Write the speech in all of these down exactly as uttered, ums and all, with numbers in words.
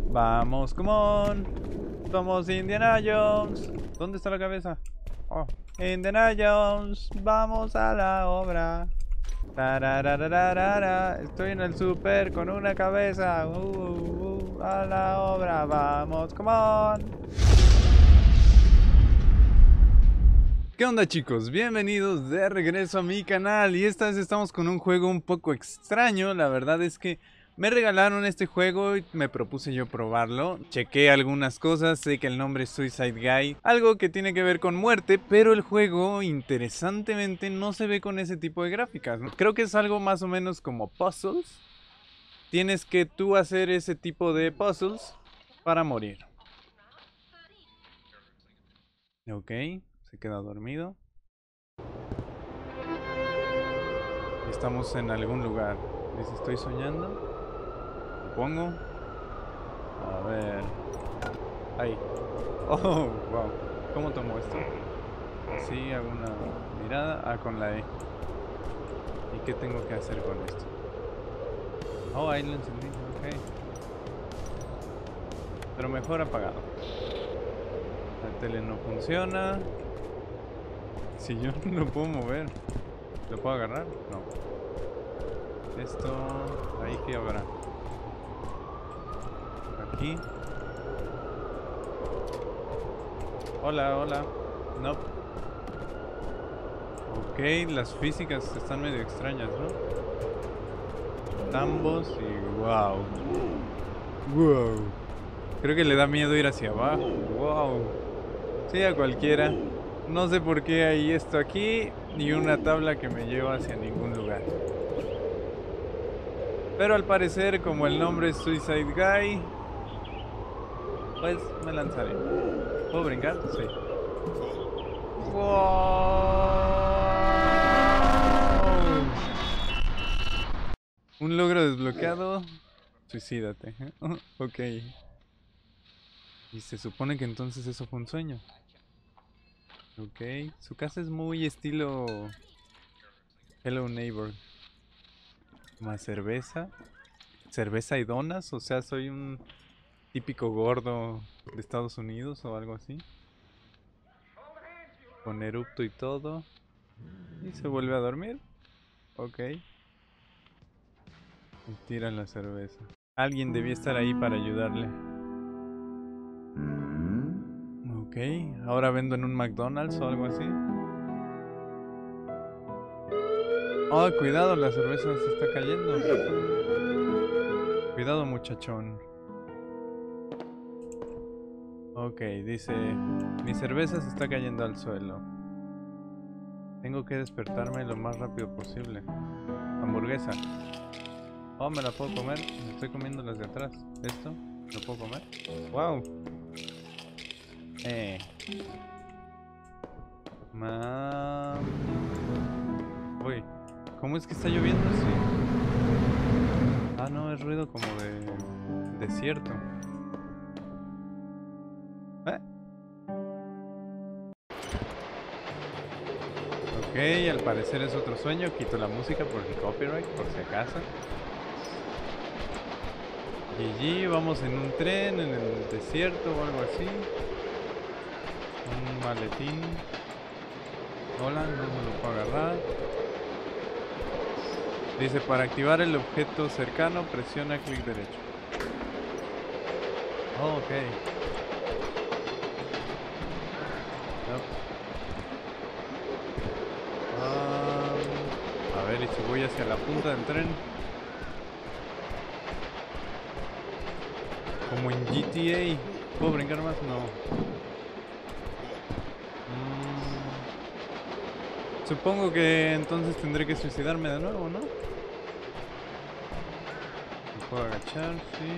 Vamos, come on. Somos Indiana Jones. ¿Dónde está la cabeza? Oh. Indiana Jones, vamos a la obra. Tararararara. Estoy en el super con una cabeza. Uh, uh, uh, a la obra, vamos, come on. ¿Qué onda, chicos? Bienvenidos de regreso a mi canal. Y esta vez estamos con un juego un poco extraño. La verdad es que me regalaron este juego y me propuse yo probarlo. Chequé algunas cosas, sé que el nombre es Suicide Guy, algo que tiene que ver con muerte, pero el juego, interesantemente, no se ve con ese tipo de gráficas, ¿no? Creo que es algo más o menos como puzzles. Tienes que tú hacer ese tipo de puzzles para morir. Ok, se queda dormido. Estamos en algún lugar. Dice, estoy soñando. Supongo. A ver. Ahí. Oh, wow. ¿Cómo tomo esto? Sí, hago una mirada. Ah, con la E. ¿Y qué tengo que hacer con esto? Oh, ahí lo encendí. Ok. Pero mejor apagado. La tele no funciona. Si yo no lo puedo mover. ¿Lo puedo agarrar? No. Esto... Ahí que habrá. Aquí. Hola, hola. No. Ok, las físicas están medio extrañas, ¿no? Tambos y wow. Wow. Creo que le da miedo ir hacia abajo. Wow. Sí, a cualquiera. No sé por qué hay esto aquí ni una tabla que me lleva hacia ningún lugar. Pero al parecer, como el nombre es Suicide Guy, pues me lanzaré. ¿Puedo brincar? Sí. Wow. Un logro desbloqueado. Suicídate. Ok. Y se supone que entonces eso fue un sueño. Ok. Su casa es muy estilo Hello Neighbor. Más cerveza. Cerveza y donas. O sea, soy un típico gordo de Estados Unidos o algo así. Con erupto y todo. Y se vuelve a dormir. Ok. Y tiran la cerveza. Alguien debía estar ahí para ayudarle. Ok. Ahora vendo en un McDonald's o algo así. Oh, cuidado, la cerveza se está cayendo. Cuidado, muchachón. Ok, dice, mi cerveza se está cayendo al suelo. Tengo que despertarme lo más rápido posible. Hamburguesa. Oh, me la puedo comer. Me estoy comiendo las de atrás. ¿Esto? ¿Lo puedo comer? Wow. Eh. Mam. Uy. ¿Cómo es que está lloviendo así? Ah, no, es ruido como de desierto. ¿Eh? Ok, al parecer es otro sueño. Quito la música por el copyright, por si acaso. G G, vamos en un tren, en el desierto o algo así. Un maletín. Hola, no me lo puedo agarrar. Dice, para activar el objeto cercano, presiona clic derecho. Oh, ok. Yep. Um, a ver, y si voy hacia la punta del tren. Como en G T A. ¿Puedo brincar más? No. Mm, supongo que entonces tendré que suicidarme de nuevo, ¿no? Me puedo agachar, sí.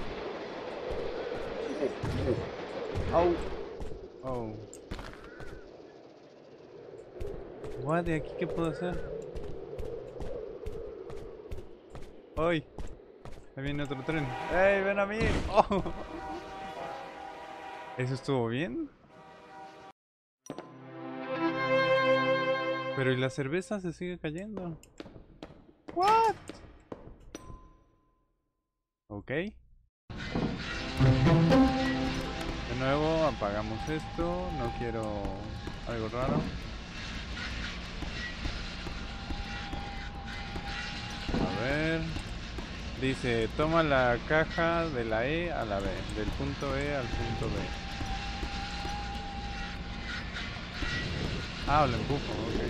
Au. Oh. What, ¿de aquí qué puedo hacer? ¡Ay! Ahí viene otro tren. ¡Ey, ven a mí! Oh. ¿Eso estuvo bien? Pero ¿y la cerveza se sigue cayendo? ¿What? Ok. De nuevo apagamos esto. No quiero algo raro. A ver. Dice, toma la caja de la E a la B. Del punto E al punto B. Ah, lo empujo, ok.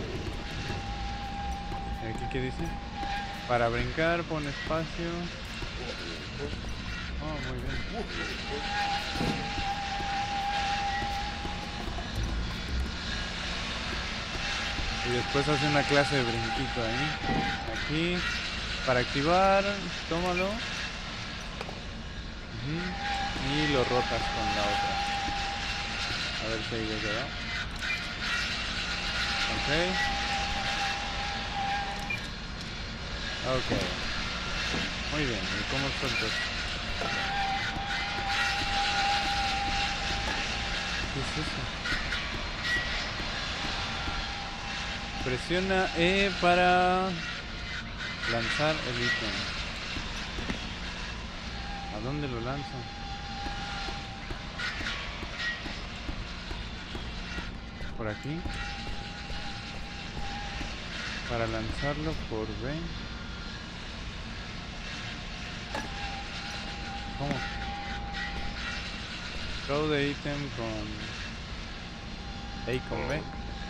¿Y aquí qué dice? Para brincar, pon espacio. Oh, muy bien. Y después hace una clase de brinquito ahí. Aquí. Para activar, tómalo. Uh-huh. Y lo rotas con la otra. A ver si ahí ya quedó. Ok. Ok. Muy bien. ¿Y cómo sueltas? ¿Qué es eso? Presiona E para lanzar el ítem. ¿A dónde lo lanzo? ¿Por aquí? Para lanzarlo por B. ¿Cómo? Throw the item con A y con B.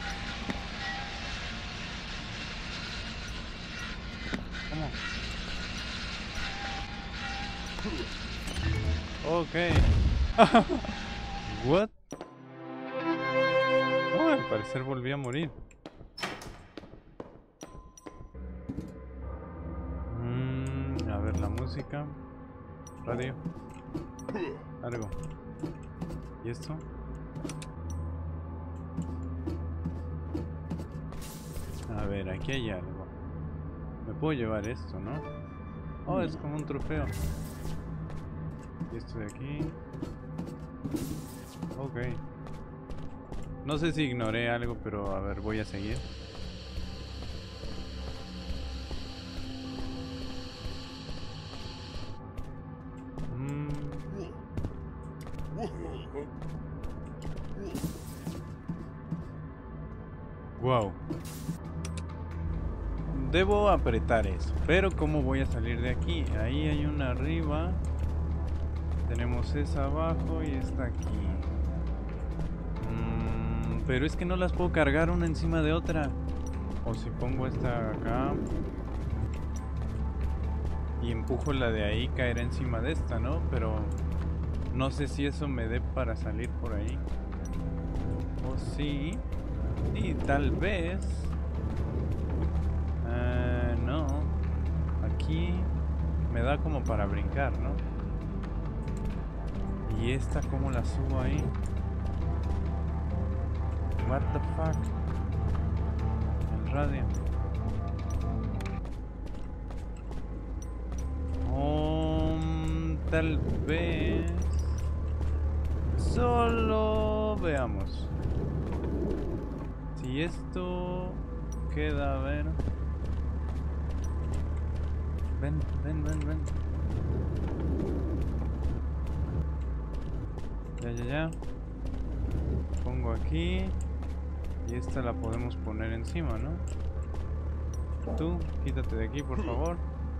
¿Cómo? Ok. What? Oh, al parecer volví a morir. Mm, a ver la música. Radio. Algo. ¿Y esto? A ver, aquí hay algo. Me puedo llevar esto, ¿no? Oh, es como un trofeo. Y esto de aquí. Ok. No sé si ignoré algo, pero a ver, voy a seguir. Mm. Wow. Debo apretar eso, pero ¿cómo voy a salir de aquí? Ahí hay una arriba. Tenemos esa abajo y esta aquí. Mm, pero es que no las puedo cargar una encima de otra. O si pongo esta acá y empujo la de ahí, caerá encima de esta, ¿no? Pero no sé si eso me dé para salir por ahí. O sí. Sí, tal vez. Uh, no. Aquí me da como para brincar, ¿no? ¿Y esta cómo la subo ahí? What the fuck? El radio. Um, tal vez. Solo veamos. Si esto queda, a ver. Ven, ven, ven, ven. Ya, ya, ya. Pongo aquí. Y esta la podemos poner encima, ¿no? Tú, quítate de aquí, por favor.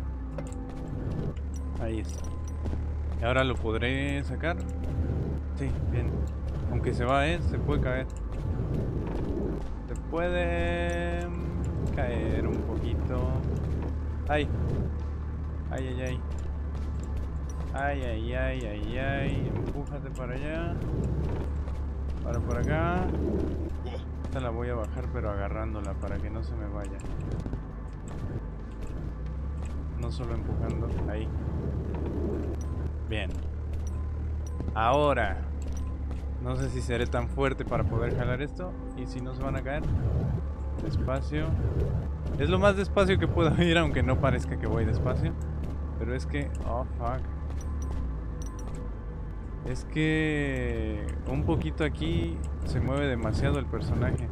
Ahí está. ¿Y ahora lo podré sacar? Sí, bien. Aunque se va, ¿eh? Se puede caer. Se puede caer un poquito. ¡Ay! ¡Ay, ay, ay! ¡Ay, ay, ay, ay, ay! Empújate para allá. Para por acá. Esta la voy a bajar, pero agarrándola para que no se me vaya. No solo empujando. Ahí. Bien. Ahora. No sé si seré tan fuerte para poder jalar esto. Y si no se van a caer. Despacio. Es lo más despacio que puedo ir, aunque no parezca que voy despacio. Pero es que... Oh, fuck. Es que... un poquito aquí se mueve demasiado el personaje.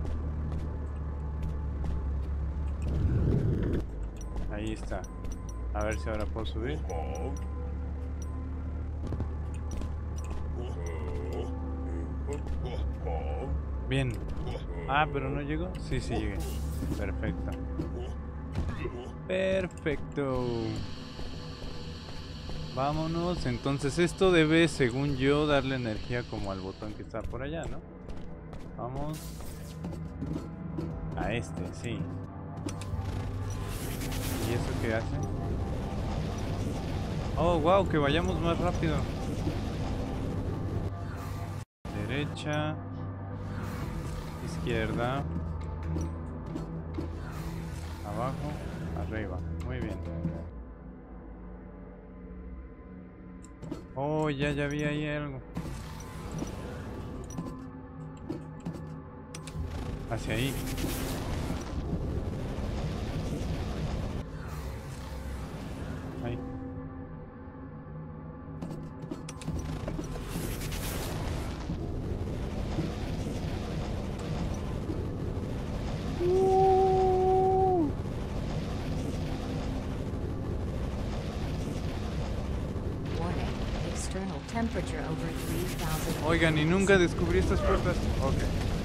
Ahí está. A ver si ahora puedo subir. Bien. Ah, pero no llegó. Sí, sí llegué. Perfecto. Perfecto. Vámonos. Entonces esto debe, según yo, darle energía como al botón que está por allá, ¿no? Vamos. A este, sí. ¿Y eso qué hace? Oh, wow, que vayamos más rápido. Derecha. Izquierda. Abajo. Arriba. Muy bien. Oh, ya, ya vi ahí algo. Hacia ahí. Ahí. Uh. Warning. External temperature over three thousand. Oigan, y nunca descubrí estas puertas. Ok.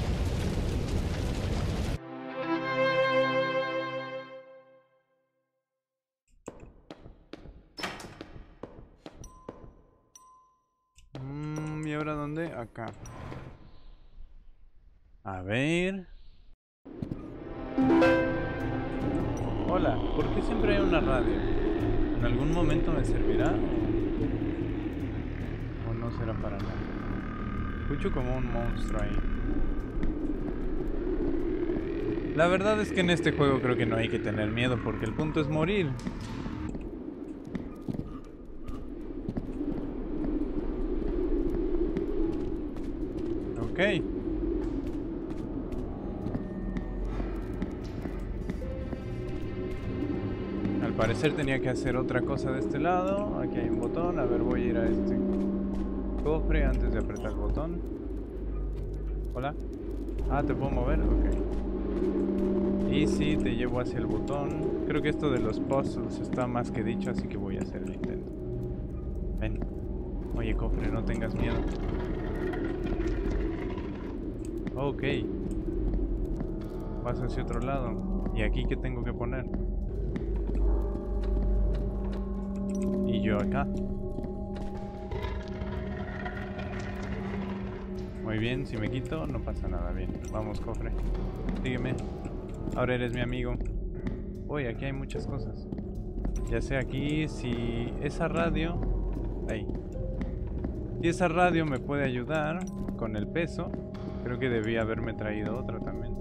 Mm, ¿y ahora dónde? Acá. A ver. Hola, ¿por qué siempre hay una radio? ¿En algún momento me servirá? ¿O, o no será para nada? Escucho como un monstruo ahí. La verdad es que en este juego creo que no hay que tener miedo porque el punto es morir. Ok. Al parecer tenía que hacer otra cosa de este lado. Aquí hay un botón. A ver, voy a ir a este cofre antes de apretar el botón. Hola. Ah, ¿te puedo mover? Ok. Y sí, te llevo hacia el botón. Creo que esto de los puzzles está más que dicho, así que voy a hacer el intento. Ven. Oye, cofre, no tengas miedo. Ok. Vas hacia otro lado. ¿Y aquí qué tengo que poner? Y yo acá. Muy bien, si me quito no pasa nada. Bien, vamos, cofre. Sígueme. Ahora eres mi amigo. Uy, aquí hay muchas cosas. Ya sé aquí si esa radio... Ahí. Si esa radio me puede ayudar con el peso. Creo que debía haberme traído otra también.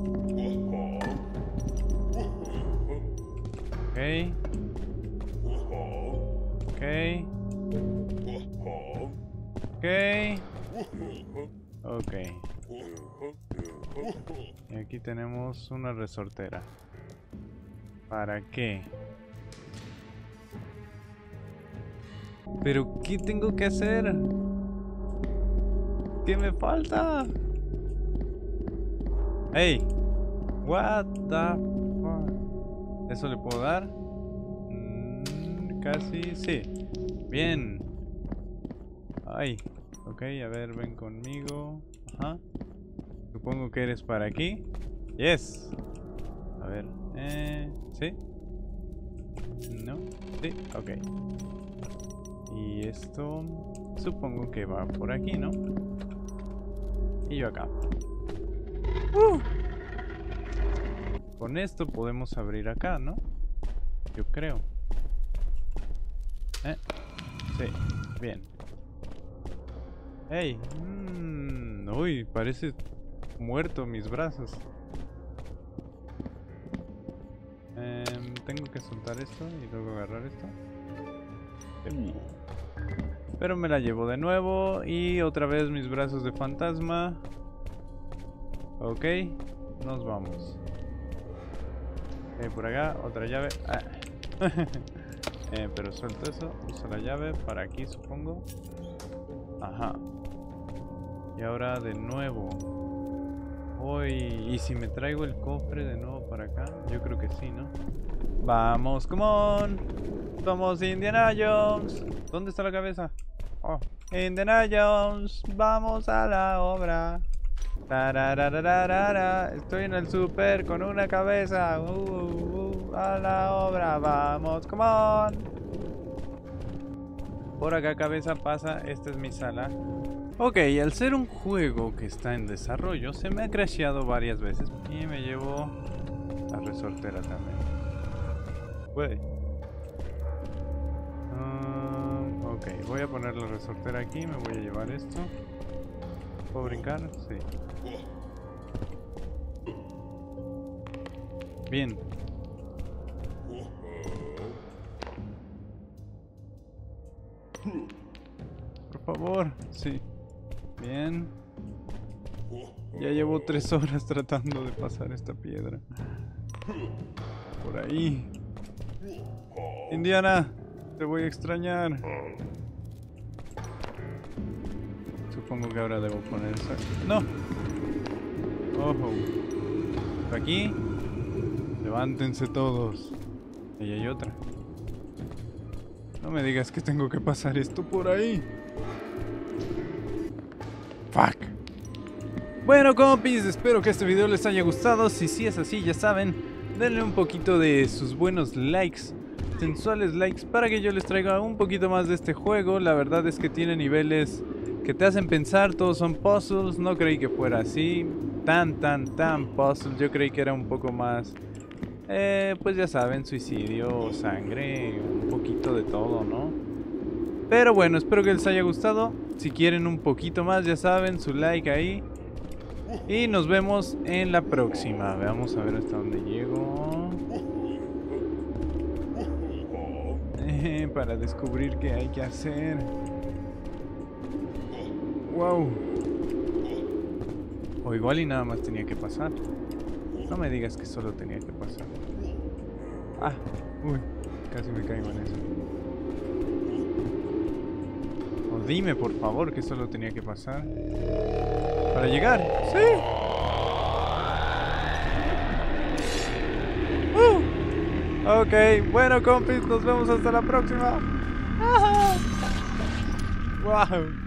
Ok. Ok. Ok. Ok. Y aquí tenemos una resortera. ¿Para qué? ¿Pero qué tengo que hacer? ¿Qué me falta? Hey, what the fuck? ¿Eso le puedo dar? Mm, casi, sí. Bien. Ay, ok, a ver, ven conmigo. Ajá. Supongo que eres para aquí. Yes. A ver, eh, ¿sí? No, sí, ok. Y esto supongo que va por aquí, ¿no? Y yo acá. Uh. Con esto podemos abrir acá, ¿no? Yo creo. ¿Eh? Sí, bien. ¡Ey! Mm, uy, parece muerto mis brazos. Eh, tengo que soltar esto y luego agarrar esto. Sí. Pero me la llevo de nuevo y otra vez mis brazos de fantasma. Ok, nos vamos. Ok, por acá, otra llave. Ah. eh, pero suelto eso, uso la llave para aquí, supongo. Ajá. Y ahora de nuevo. Uy, ¿y si me traigo el cofre de nuevo para acá? Yo creo que sí, ¿no? Vamos, come on. Somos Indiana Jones. ¿Dónde está la cabeza? Oh. Indiana Jones, vamos a la obra. Tararararara. Estoy en el super con una cabeza. Uh, uh, a la obra, vamos, come on. Por acá cabeza pasa, esta es mi sala. Ok, al ser un juego que está en desarrollo, se me ha crasheado varias veces. Y me llevo la resortera también. Güey. Uh, ok, voy a poner la resortera aquí, me voy a llevar esto. ¿Puedo brincar? Sí. Bien. Por favor, sí. Bien. Ya llevo tres horas tratando de pasar esta piedra. Por ahí. Indiana, te voy a extrañar. Supongo que ahora debo poner esa... ¡No! ¡Ojo! Por aquí. Levántense todos. Ahí hay otra. No me digas que tengo que pasar esto por ahí. Fuck. Bueno, compis, espero que este video les haya gustado. Si sí es así, ya saben, denle un poquito de sus buenos likes, sensuales likes, para que yo les traiga un poquito más de este juego. La verdad es que tiene niveles que te hacen pensar, todos son puzzles. No creí que fuera así, tan, tan, tan puzzle. Yo creí que era un poco más, eh, pues ya saben, suicidio, sangre, un poquito de todo, ¿no? Pero bueno, espero que les haya gustado. Si quieren un poquito más, ya saben, su like ahí. Y nos vemos en la próxima. Vamos a ver hasta dónde llego. Eh, para descubrir qué hay que hacer. Wow. O igual y nada más tenía que pasar. No me digas que solo tenía que pasar. Ah, uy, casi me caigo en eso. O dime por favor que solo tenía que pasar para llegar. ¡Sí! Uh. Ok, bueno compis, nos vemos hasta la próxima. ¡Wow!